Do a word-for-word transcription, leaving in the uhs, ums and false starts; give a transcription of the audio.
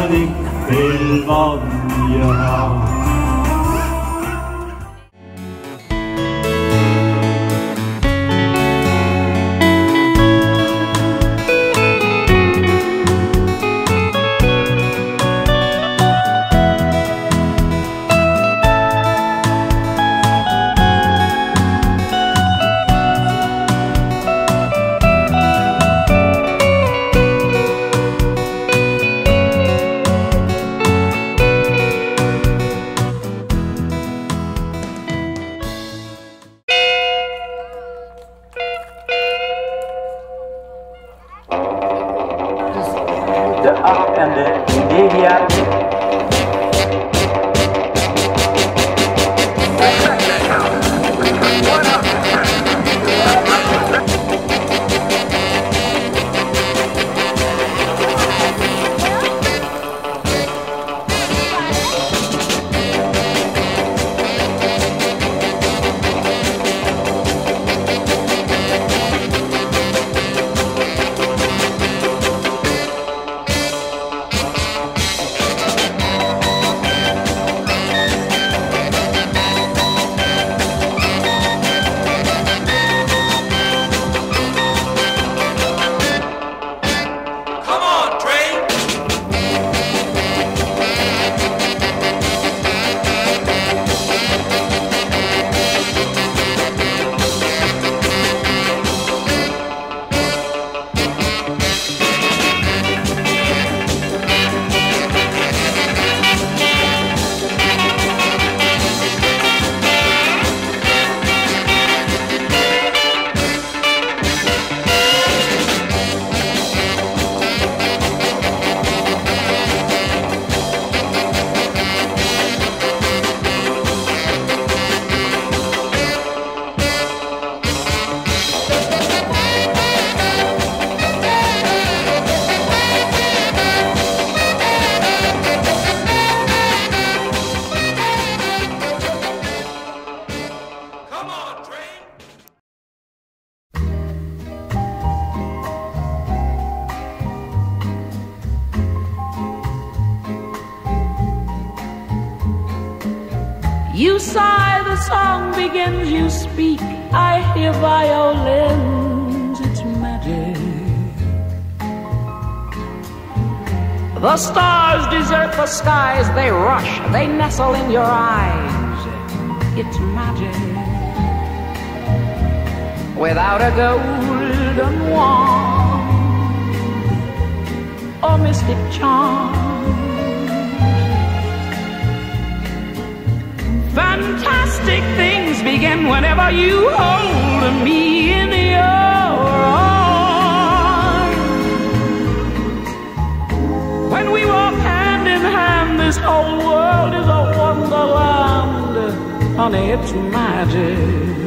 wat ik veel van je hou. De acht en de media. You sigh, the song begins, you speak, I hear violins, it's magic. The stars desert the skies, they rush, they nestle in your eyes, it's magic. Without a golden wand or mystic charm, fantastic things begin whenever you hold me in your arms. When we walk hand in hand, this whole world is a wonderland. Honey, it's magic.